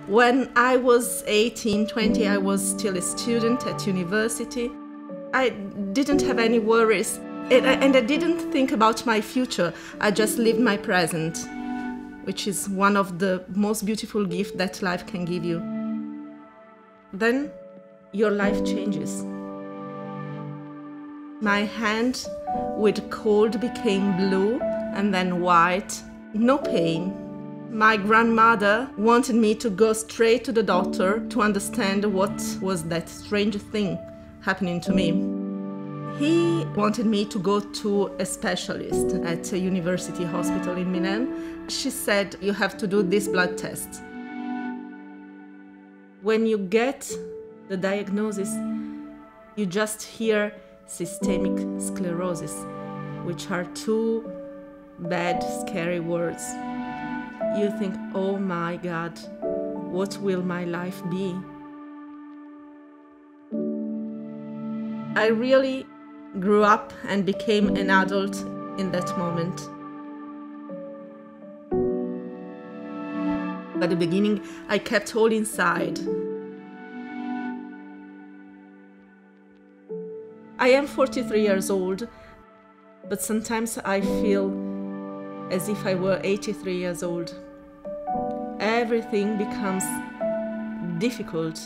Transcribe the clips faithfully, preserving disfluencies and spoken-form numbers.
When I was eighteen, twenty, I was still a student at university. I didn't have any worries, and I didn't think about my future. I just lived my present, which is one of the most beautiful gifts that life can give you. Then your life changes. My hand with cold became blue and then white. No pain. My grandmother wanted me to go straight to the doctor to understand what was that strange thing happening to me. He wanted me to go to a specialist at a university hospital in Milan. She said, you have to do this blood test. When you get the diagnosis, you just hear systemic sclerosis, which are two bad, scary words. You think, oh my God, what will my life be? I really grew up and became an adult in that moment. At the beginning, I kept all inside. I am forty-three years old, but sometimes I feel as if I were eighty-three years old. Everything becomes difficult.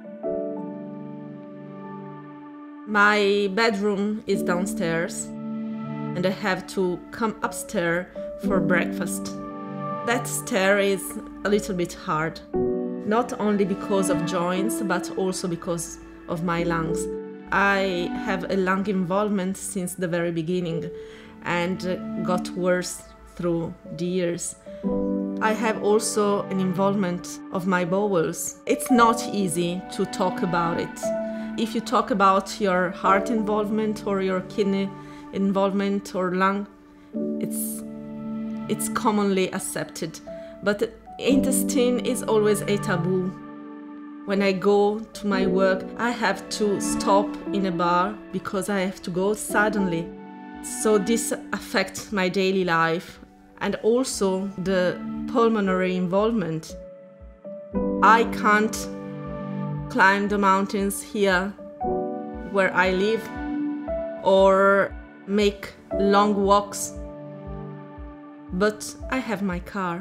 My bedroom is downstairs, and I have to come upstairs for breakfast. That stair is a little bit hard, not only because of joints, but also because of my lungs. I have a lung involvement since the very beginning and got worse through the years. I have also an involvement of my bowels. It's not easy to talk about it. If you talk about your heart involvement or your kidney involvement or lung, it's, it's commonly accepted. But intestine is always a taboo. When I go to my work, I have to stop in a bar because I have to go suddenly. So this affects my daily life. And also the pulmonary involvement. I can't climb the mountains here where I live or make long walks, but I have my car.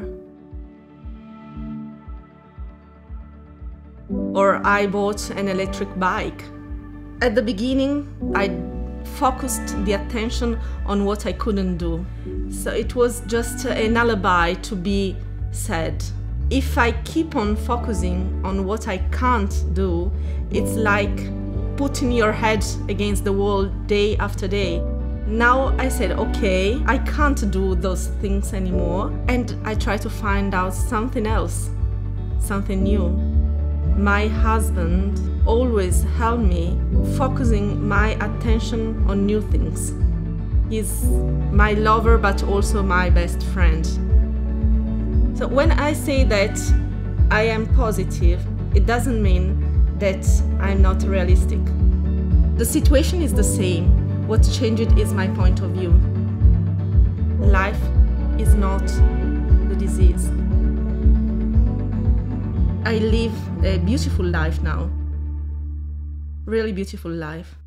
Or I bought an electric bike. At the beginning, I focused the attention on what I couldn't do. So it was just an alibi to be sad. If I keep on focusing on what I can't do, it's like putting your head against the wall day after day. Now I said, okay, I can't do those things anymore, and I try to find out something else, something new. My husband always helped me focusing my attention on new things. He's my lover, but also my best friend. So when I say that I am positive, it doesn't mean that I'm not realistic. The situation is the same. What changed is my point of view. Life is not the disease. I live a beautiful life now. Really beautiful life.